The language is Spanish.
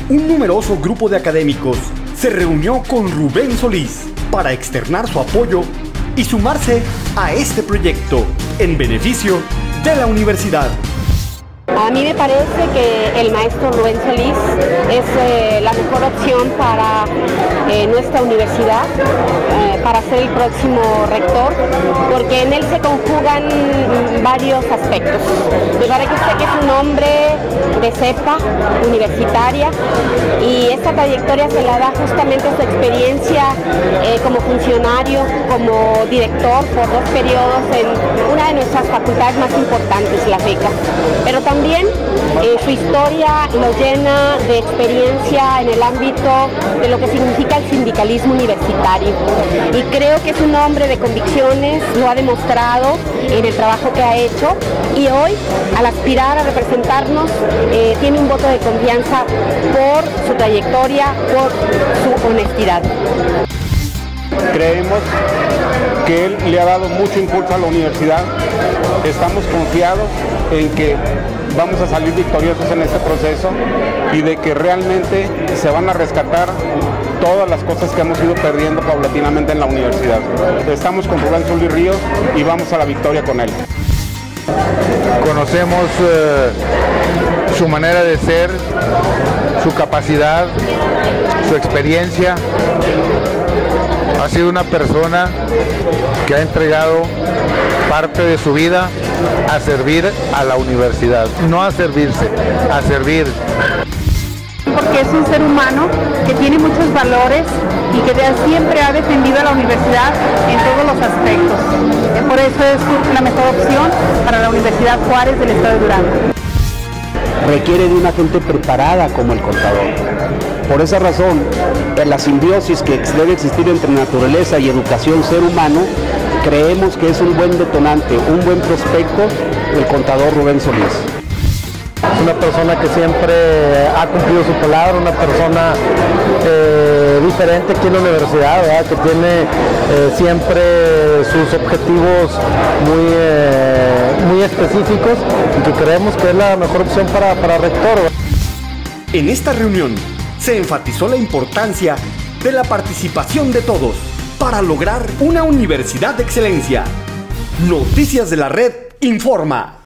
un numeroso grupo de académicos se reunió con Rubén Solís para externar su apoyo y sumarse a este proyecto en beneficio de la universidad. A mí me parece que el maestro Rubén Solís es la mejor opción para nuestra universidad, para ser el próximo rector, porque en él se conjugan varios aspectos. Me parece que es un hombre de cepa universitaria y esta trayectoria se la da justamente su experiencia como funcionario, como director por 2 periodos en una de nuestras facultades más importantes, la FECA. Pero también su historia lo llena de experiencia en el ámbito de lo que significa el sindicalismo universitario. Y creo que es un hombre de convicciones, lo ha demostrado en el trabajo que ha hecho y hoy, al aspirar a representarnos, tiene un voto de confianza por su trayectoria, por su honestidad. Creemos que él le ha dado mucho impulso a la universidad. Estamos confiados en que vamos a salir victoriosos en este proceso y de que realmente se van a rescatar todas las cosas que hemos ido perdiendo paulatinamente en la universidad. Estamos con Rubén Solís Ríos y vamos a la victoria con él. Conocemos su manera de ser, su capacidad, su experiencia. Ha sido una persona que ha entregado parte de su vida a servir a la universidad, no a servirse, a servir. Porque es un ser humano que tiene muchos valores y que siempre ha defendido a la universidad en todos los aspectos. Por eso es la mejor opción para la Universidad Juárez del Estado de Durango. Requiere de una gente preparada como el contador. Por esa razón, en la simbiosis que debe existir entre naturaleza y educación ser humano, creemos que es un buen detonante, un buen prospecto el contador Rubén Solís. Es una persona que siempre ha cumplido su palabra, una persona diferente aquí en la universidad, ¿verdad? Que tiene siempre sus objetivos muy específicos y que creemos que es la mejor opción para rector. En esta reunión se enfatizó la importancia de la participación de todos para lograr una universidad de excelencia. Noticias de la Red informa.